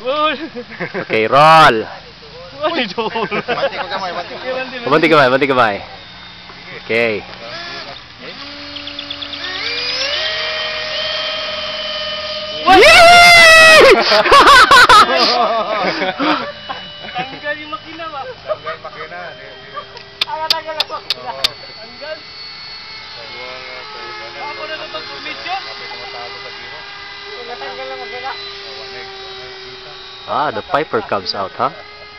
Okay, roll. Banti kamay. Okay. Tanggal yung makina ba? Tanggal makina. Tanggal ang makina. Tanggal. Ako na itong permission? Tanggal ang makina. Ah, the piper comes out, huh?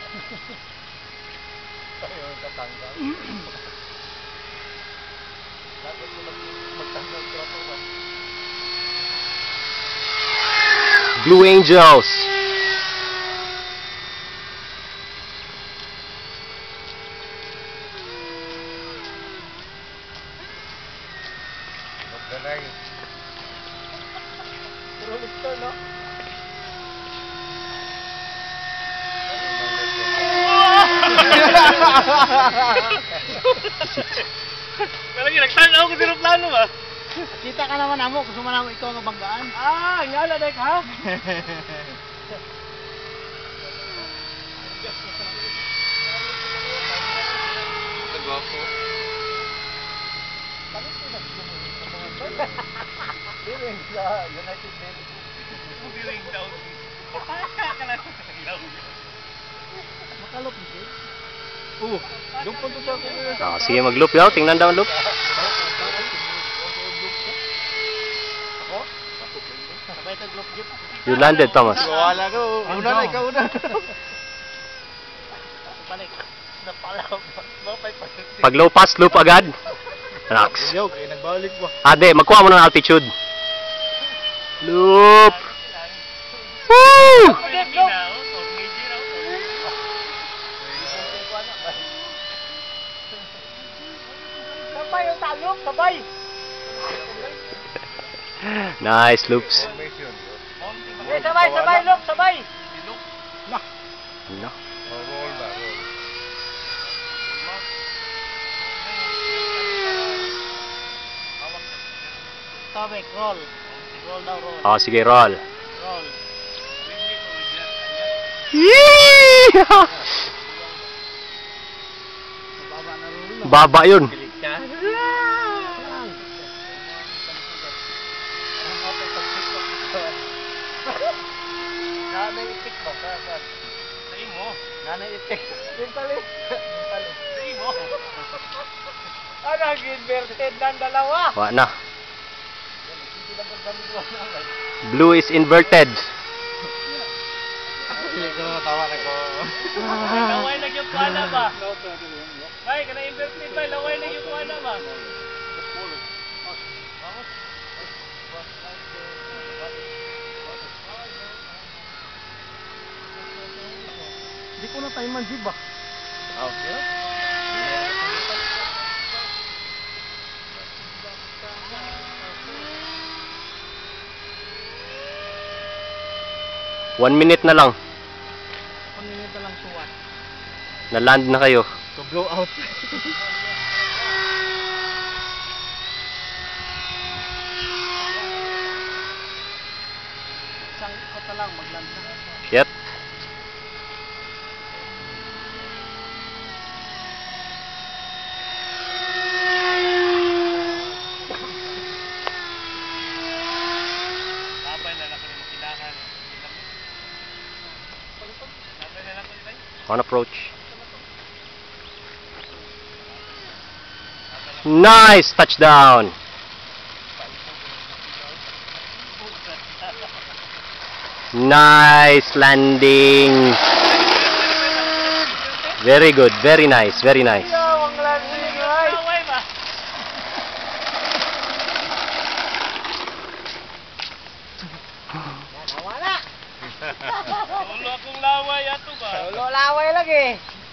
Blue Angels. No? Talaga nagtanaw ko sa plano ba? Kita ka naman amo, gusto mo naman ikaw ang banggaan. Ah, ngala dek ha? Nagwapo. Biring sa United States. Biring daw. Makalop ni. Doon po sa ako. Ah, sige mag-loop yaw, tingnan daw ang loop. Sabay tag loop jeep. You landed, Thomas. Wala ko. Una na, ikaw una. Balik. Napalaw. Pag low pass, loop agad. Relax. Yo, kaya nagbalik ba? Ade, magkuha mo ng altitude. Loop. Woo! Sabay yung talok, sabay. Nice loops. Sabay, look, sabay. No. Roll ba, roll. Tobek, roll. Roll daw, roll. Oh, sige, roll. Roll. Yee! Baba na roll. Baba yun. Nanay itik ba? Sa imo. Nanay itik. Mentally. Sa imo. Ano, inverted ng dalawa. Wa na. Blue is inverted. Hindi ko natawa kay ko. Laway na yung kuana ba? Ay, kana inverted ba? Laway na yung kuana ba? Di ko na tayo man jeep ba? Okay. 1 minute na lang. 1 minute na lang suwat. Na-land na kayo. To blow out. Isang kota lang mag-land na. Yep. On approach. Nice touchdown. Nice landing. Very good. Very nice. Very nice. Wala akong laway ato ba? Ulo laway lagi.